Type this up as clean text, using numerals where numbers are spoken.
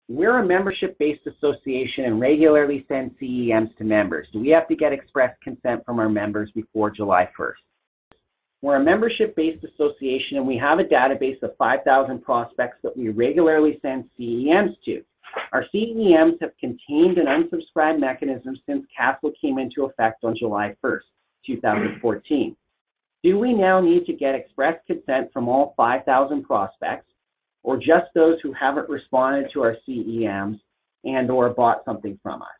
We're a membership-based association and regularly send CEMs to members. Do we have to get express consent from our members before July 1st? We're a membership-based association and we have a database of 5,000 prospects that we regularly send CEMs to. Our CEMs have contained an unsubscribe mechanism since CASL came into effect on July 1st, 2014. Do we now need to get express consent from all 5,000 prospects, or just those who haven't responded to our CEMs and or bought something from us?